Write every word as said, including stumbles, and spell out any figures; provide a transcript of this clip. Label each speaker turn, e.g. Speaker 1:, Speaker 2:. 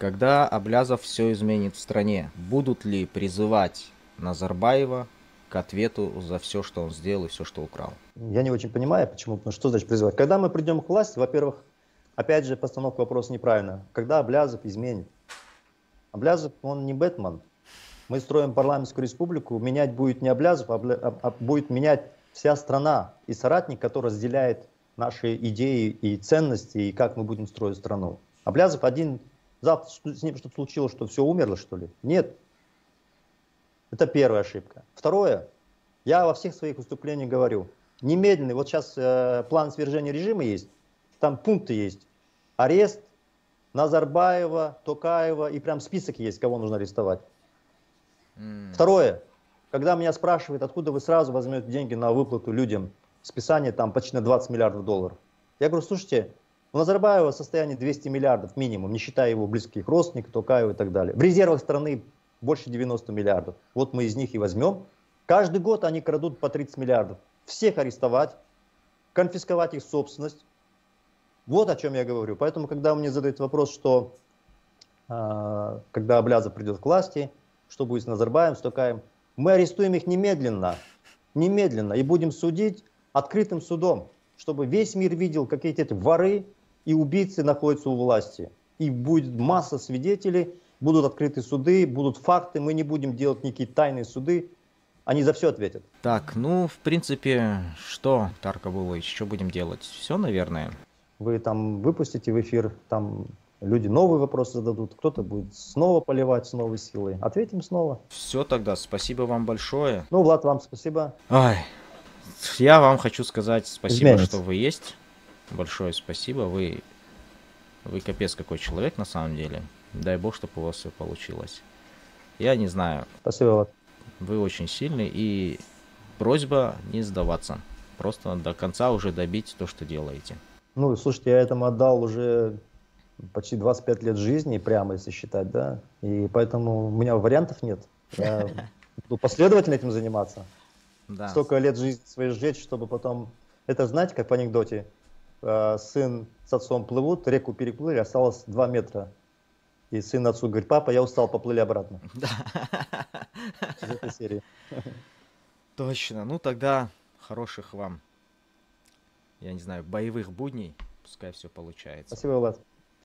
Speaker 1: Когда Аблязов все изменит в стране, будут ли призывать Назарбаева к ответу за все, что он сделал и все, что украл?
Speaker 2: Я не очень понимаю, почему. Потому что значит призывать? Когда мы придем к власти, во-первых, опять же, постановка вопроса неправильная. Когда Аблязов изменит? Аблязов, он не Бэтмен. Мы строим парламентскую республику, менять будет не Аблязов, а, а, а будет менять вся страна и соратник, который разделяет наши идеи и ценности, и как мы будем строить страну. Аблязов один, завтра с ним что-то случилось, что все умерло, что ли? Нет. Это первая ошибка. Второе, я во всех своих выступлениях говорю, немедленный, вот сейчас э, план свержения режима есть, там пункты есть, арест Назарбаева, Токаева, и прям список есть, кого нужно арестовать. Mm. Второе, когда меня спрашивают, откуда вы сразу возьмете деньги на выплату людям, списание там почти на двадцать миллиардов долларов. Я говорю, слушайте, у Назарбаева состояние двести миллиардов минимум, не считая его близких родственников, Токаева и так далее. В резервах страны больше девяноста миллиардов. Вот мы из них и возьмем. Каждый год они крадут по тридцать миллиардов. Всех арестовать, конфисковать их собственность. Вот о чем я говорю. Поэтому, когда мне задают вопрос, что э, когда Аблязов придет к власти, что будет с Назарбаевым, с Токаевым, мы арестуем их немедленно, немедленно и будем судить открытым судом, чтобы весь мир видел, какие эти воры и убийцы находятся у власти. И будет масса свидетелей, будут открыты суды, будут факты, мы не будем делать никакие тайные суды, они за все ответят.
Speaker 1: Так, ну, в принципе, что, Тарко Булович, что будем делать? Все, наверное.
Speaker 2: Вы там выпустите в эфир, там люди новые вопросы зададут, кто-то будет снова поливать с новой силой. Ответим снова.
Speaker 1: Все тогда, спасибо вам большое.
Speaker 2: Ну, Влад, вам спасибо.
Speaker 1: Ой, я вам хочу сказать спасибо,
Speaker 2: Изменится.
Speaker 1: что вы есть. Большое спасибо, вы, вы капец какой человек на самом деле. Дай бог, чтобы у вас все получилось. Я не знаю.
Speaker 2: Спасибо, Влад.
Speaker 1: Вы очень сильный, и просьба не сдаваться. Просто до конца уже добить то, что делаете.
Speaker 2: Ну, слушайте, я этому отдал уже почти двадцать пять лет жизни, прямо если считать, да. И поэтому у меня вариантов нет. Я буду последовательно этим заниматься. Да. Столько лет жизни своей сжечь, чтобы потом... Это, знаете, как в анекдоте. Сын с отцом плывут, реку переплыли, осталось два метра. И сын отцу говорит, папа, я устал, поплыли обратно.
Speaker 1: Да.
Speaker 2: Из этой серии.
Speaker 1: Точно. Ну тогда хороших вам, я не знаю, боевых будней. Пускай все получается.
Speaker 2: Спасибо, Влад.